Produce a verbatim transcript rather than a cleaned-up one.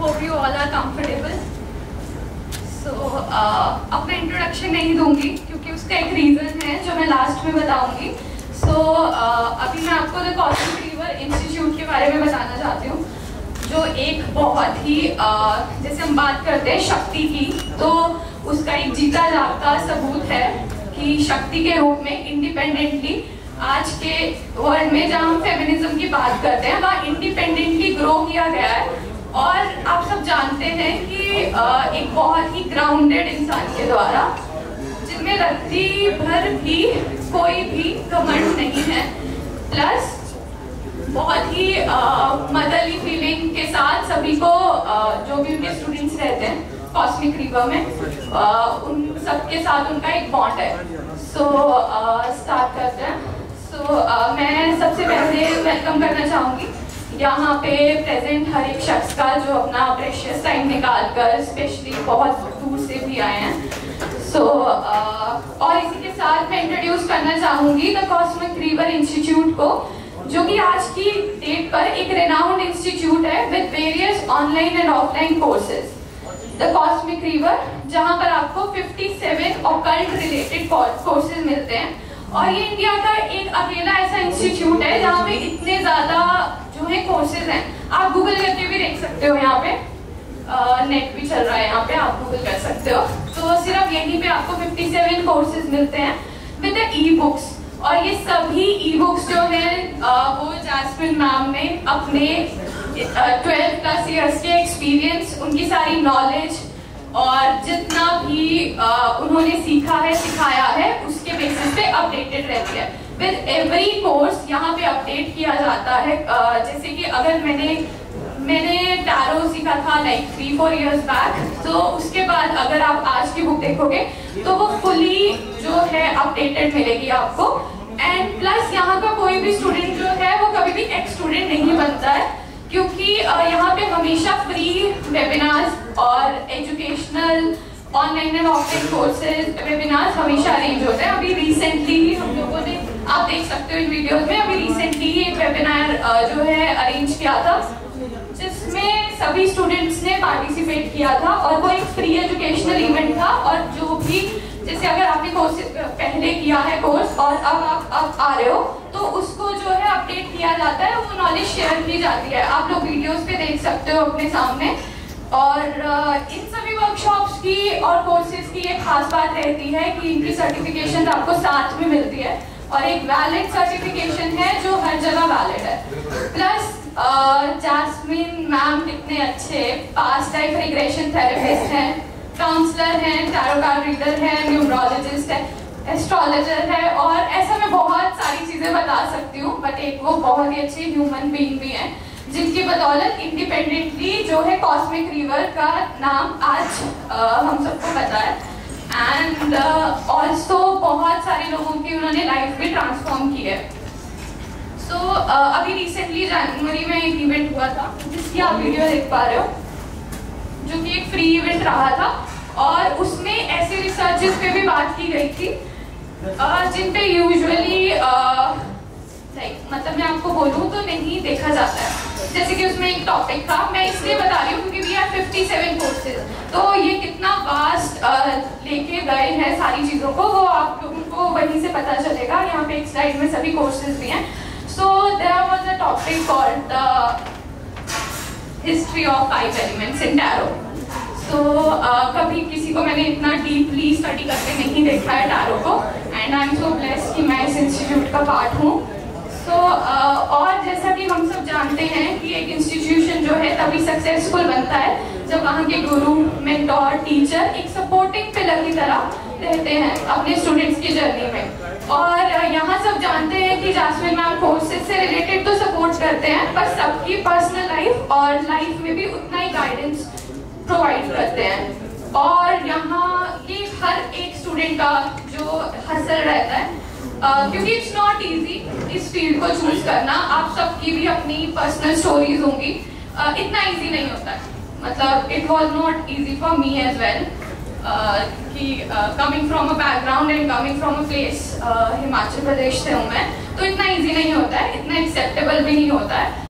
Hope you all are comfortable. So uh, अब मैं introduction नहीं दूंगी क्योंकि उसका एक रीज़न है जो मैं लास्ट में बताऊंगी. So uh, अभी मैं आपको द कॉस्मिक रिवर इंस्टीट्यूट के बारे में बताना चाहती हूँ, जो एक बहुत ही uh, जैसे हम बात करते हैं शक्ति की, तो उसका एक जीता जागता सबूत है कि शक्ति के रूप में इंडिपेंडेंटली आज के वर्ल्ड में जहाँ हम फेमिनिज्म की बात करते हैं वहाँ इंडिपेंडेंटली ग्रो किया गया है. और आप सब जानते हैं कि एक बहुत ही ग्राउंडेड इंसान के द्वारा, जिनमें रत्ती भर भी कोई भी घमंड नहीं है, प्लस बहुत ही मदरली फीलिंग के साथ सभी को uh, जो भी उनके स्टूडेंट्स रहते हैं कॉस्मिक रिवर में uh, उन सबके साथ उनका एक बॉन्ड है. सो स्टार्ट करते हैं. सो so, uh, मैं सबसे पहले वेलकम करना चाहूँगी यहाँ पे प्रेजेंट हर एक शख्स का जो अपना प्रेशियस टाइम निकाल कर स्पेशली बहुत दूर से भी आए हैं. सो so, uh, और इसी के साथ मैं इंट्रोड्यूस करना चाहूँगी द कॉस्मिक रिवर इंस्टीट्यूट को, जो कि आज की डेट पर एक रेनाउंड इंस्टीट्यूट है with various online and offline courses. The Cosmic River, जहाँ पर आपको सत्तावन ऑकल्ट रिलेटेड कोर्सेज मिलते हैं, और ये इंडिया का एक अकेला ऐसा इंस्टीट्यूट है जहाँ पे इतने ज्यादा जो है कोर्सेज हैं. आप गूगल करके भी देख सकते हो, यहाँ पे नेट भी चल रहा है, यहाँ पे आप गूगल कर सकते हो. तो सिर्फ यहीं पे आपको सत्तावन कोर्सेज मिलते हैं विद ई बुक्स, और ये सभी ई बुक्स जो है वो जैस्मिन मैम ने अपने ट्वेल्व प्लस ईयर्स के एक्सपीरियंस, उनकी सारी नॉलेज और जितना भी uh, उन्होंने सीखा है सिखाया है उसके बेसिस पे अपडेटेड रहती है. विद एवरी कोर्स यहाँ पे अपडेट किया जाता है. uh, जैसे कि अगर मैंने मैंने टैरो सीखा था like three four years back, तो उसके बाद अगर आप आज की बुक देखोगे तो वो फुली जो है अपडेटेड मिलेगी आपको. एंड प्लस यहाँ का कोई भी स्टूडेंट जो है वो कभी भी एक्स स्टूडेंट नहीं बनता है, क्योंकि यहाँ पे हमेशा फ्री वेबिनार्स और educational online and offline courses webinars हमेशा अरेंज होते हैं. अभी रिसेंटली ही हम लोगों ने, आप देख सकते हो इन वीडियोस में, अभी रिसेंटली ही एक वेबिनार जो है अरेंज किया था जिसमें सभी स्टूडेंट्स ने पार्टिसिपेट किया था, और वो एक फ्री एजुकेशनल इवेंट था. और जो भी, जैसे अगर आपने कोर्स पहले किया है कोर्स और अब आप अब आ रहे हो, तो उसको जो है अपडेट किया जाता है, वो नॉलेज शेयर की जाती है. आप लोग वीडियोस पे देख सकते हो अपने सामने. और इन सभी वर्कशॉप्स की और कोर्सेज की एक खास बात रहती है कि इनकी सर्टिफिकेशन आपको साथ में मिलती है, और एक वैलिड सर्टिफिकेशन है जो हर जगह वैलिड है. प्लस जैस्मिन मैम कितने अच्छे पास्ट लाइफ रिग्रेशन थेरेपिस्ट हैं, काउंसलर हैं, टैरो कार्ड रीडर हैं, न्यूमरोलॉजिस्ट है, एस्ट्रोलॉजर है, और ऐसा मैं बहुत सारी चीजें बता सकती हूँ. बट एक वो बहुत ही अच्छी ह्यूमन बीइंग भी हैं जिनकी बदौलत इंडिपेंडेंटली जो है कॉस्मिक रिवर का नाम आज आ, हम सबको पता है. एंड ऑल्सो बहुत सारे लोगों की उन्होंने लाइफ भी ट्रांसफॉर्म की है. सो so, uh, अभी रिसेंटली जनवरी में एक इवेंट हुआ था जिसकी आप वीडियो देख पा रहे हो, जो कि एक फ्री इवेंट रहा था, और उसमें ऐसे रिसर्चेस पे भी बात की गई थी uh, जिन पे यूजुअली लाइक मतलब मैं आपको बोलूँ तो नहीं देखा जाता है. जैसे कि उसमें एक टॉपिक था, मैं इसलिए बता रही हूँ क्योंकि वी आर सत्तावन कोर्सेज, तो ये कितना वास्ट लेके गए हैं सारी चीज़ों को, वो आप लोगों को वहीं से पता चलेगा. यहाँ पे एक स्लाइड में सभी कोर्सेज भी हैं. So there was a topic called the history of five elements in tarot. So uh, कभी किसी को मैंने इतना डीपली स्टडी करके नहीं देखा है टैरो को, and I am so blessed कि मैं इस इंस्टीट्यूट का पार्ट हूँ. सो so, uh, और जैसा कि हम सब जानते हैं कि एक इंस्टीट्यूशन जो है तभी सक्सेसफुल बनता है जब वहाँ के गुरु, मेंटोर, टीचर एक सपोर्टिंग पिलर की तरह रहते हैं अपने स्टूडेंट्स की जर्नी में. और यहाँ सब जानते हैं कि जैस्मिन मैम कोर्सेज से रिलेटेड तो सपोर्ट करते हैं, पर सबकी पर्सनल लाइफ और लाइफ में भी उतना ही गाइडेंस प्रोवाइड करते हैं. और यहाँ ये हर एक स्टूडेंट का जो हसल रहता है, uh, क्योंकि इट्स नॉट इजी इस फील्ड को चूज करना. आप सबकी भी अपनी पर्सनल स्टोरीज होंगी, uh, इतना इजी नहीं होता है. मतलब it was not easy for me as well, कि coming from a background and coming from a place, Himachal Pradesh से हूँ मैं, तो इतना इजी नहीं होता है, इतना एक्सेप्टेबल भी नहीं होता है.